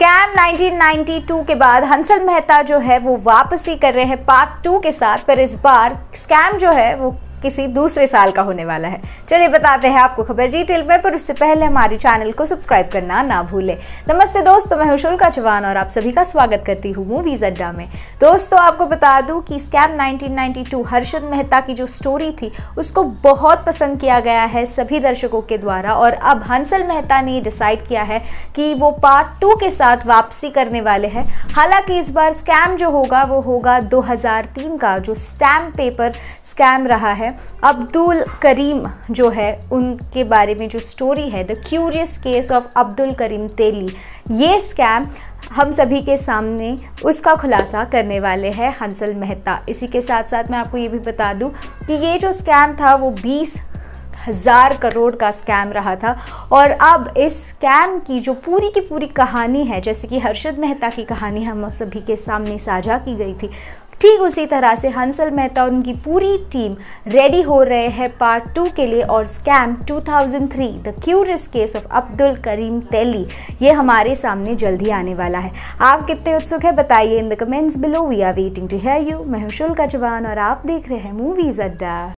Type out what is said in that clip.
Scam 1992 के बाद हंसल मेहता जो है वो वापसी कर रहे हैं पार्ट 2 के साथ, पर इस बार स्कैम जो है वो किसी दूसरे साल का होने वाला है। चलिए बताते हैं आपको खबर डिटेल में, पर उससे पहले हमारे चैनल को सब्सक्राइब करना ना भूलें। नमस्ते दोस्तों, मैं हूं शुल्का चौहान और आप सभी का स्वागत करती हूं मूवीज अड्डा में। दोस्तों आपको बता दूं कि स्कैम 1992 हर्षद मेहता की जो स्टोरी थी उसको बहुत पसंद किया गया है सभी दर्शकों के द्वारा, और अब हंसल मेहता ने डिसाइड किया है कि वो पार्ट 2 के साथ वापसी करने वाले हैं। हालांकि इस बार स्कैम जो होगा वो होगा 2003 का जो स्टैम्प पेपर स्कैम रहा है। अब्दुल करीम जो है उनके बारे में जो स्टोरी है, the curious case of Abdul Karim Telgi, ये स्कैम हम सभी के सामने उसका खुलासा करने वाले हैं हंसल मेहता। इसी के साथ साथ मैं आपको ये भी बता दूं कि ये जो स्कैम था वो 20,000 करोड़ का स्कैम रहा था, और अब इस स्कैम की जो पूरी कहानी है, जैसे कि हर्षद मेहता की कहानी हम सभी के सामने साझा की गई थी, ठीक उसी तरह से हंसल मेहता और उनकी पूरी टीम रेडी हो रहे हैं पार्ट 2 के लिए। और scam 2003 the curious case of Abdul Karim Telgi, ये हमारे सामने जल्द ही आने वाला है। आप कितने उत्सुक है बताइए in the comments below. We are waiting to hear you. मैं हूं शुल्का चौहान और आप देख रहे हैं मूवीज अड्डा।